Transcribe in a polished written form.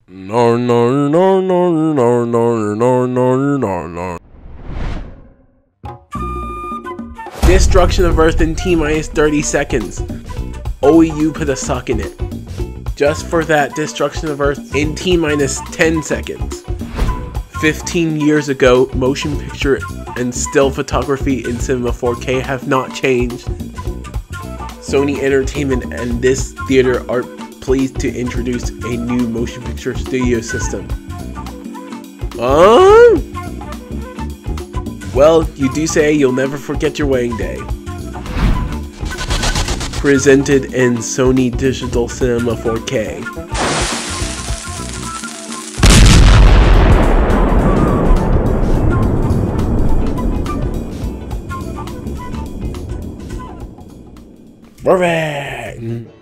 No, no, no, no, no, no, no, no, no, no. Destruction of Earth in T-minus 30 seconds. OEU put a suck in it. Just for that, destruction of Earth in T-minus 10 seconds. 15 years ago, motion picture and still photography in cinema 4K have not changed. Sony Entertainment and this theater are pleased to introduce a new motion picture studio system. Well, you do say you'll never forget your wedding day. Presented in Sony Digital Cinema 4K. Perfect!